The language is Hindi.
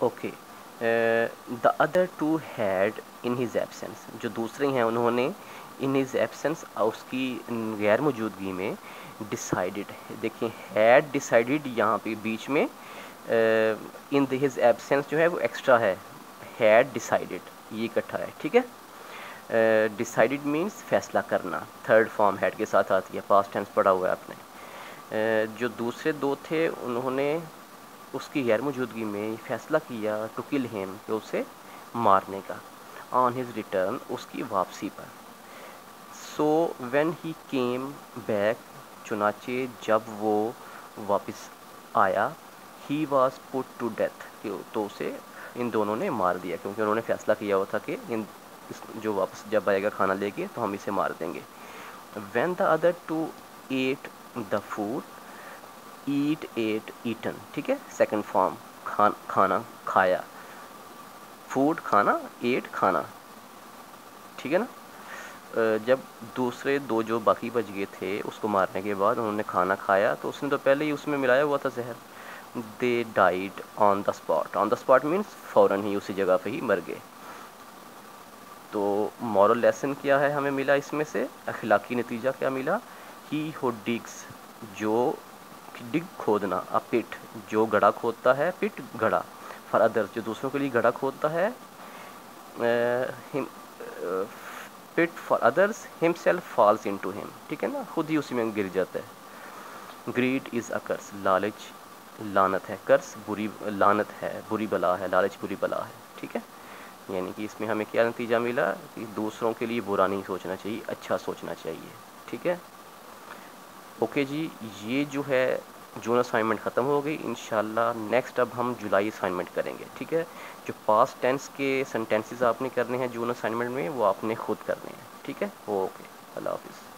Okay, the other two had in his absence, जो दूसरे हैं उन्होंने इन हिज एब्सेंस, उसकी गैर मौजूदगी में डिसाइडेड, देखिए हैड डिसाइडेड यहाँ पे बीच में इन हिज एब्सेंस जो है वो एक्स्ट्रा है, हैड डिसाइडेड ये इकट्ठा है, ठीक है। डिसाइडेड मीन्स फैसला करना, थर्ड फॉर्म हैड के साथ आती है, पास्ट टेंस पढ़ा हुआ है आपने। जो दूसरे दो थे उन्होंने उसकी गैर मौजूदगी में फैसला किया टू किल हिम, कि उसे मारने का, ऑन हिज रिटर्न, उसकी वापसी पर। So when he came back, चुनाचे जब वो वापस आया, he was put to death, तो उसे इन दोनों ने मार दिया, क्योंकि उन्होंने फैसला किया हुआ था कि जो वापस जब आएगा खाना लेके तो हम इसे मार देंगे। When the other two ate the food, eat ate eaten, ठीक है, सेकंड फॉर्म, खाना खाया, फूड खाना, एट खाना, ठीक है ना। जब दूसरे दो जो बाकी बच गए थे उसको मारने के बाद उन्होंने खाना खाया, तो उसने तो पहले ही उसमें मिलाया हुआ था जहर। They died on the spot, on the spot means फ़ौरन ही उसी जगह पे ही मर गए। तो मॉरल लेसन क्या है हमें मिला इसमें से, अखलाकी नतीजा क्या मिला, ही हु डिग्स, जो डिग खोदना, अ पिट, जो गड्ढा खोदता है, पिट गड्ढा, फॉर अदर्स, जो दूसरों के लिए गड्ढा खोदता है, pit for others, himself falls into him, ठीक है ना, खुद ही उसी में गिर जाता है। ग्रीड इज़ अ कर्स, लालच लानत है, कर्स बुरी लानत है, बुरी बला है, लालच बुरी बला है, ठीक है। यानी कि इसमें हमें क्या नतीजा मिला कि दूसरों के लिए बुरा नहीं सोचना चाहिए, अच्छा सोचना चाहिए, ठीक है। ओके जी, ये जो है जून असाइनमेंट ख़त्म हो गई। इंशाल्लाह नेक्स्ट अब हम जुलाई असाइनमेंट करेंगे, ठीक है। जो पास्ट टेंस के सेंटेंसेस आपने करने हैं जून असाइनमेंट में, वो आपने खुद करने हैं, ठीक है। ओके, अल्लाह हाफिज़।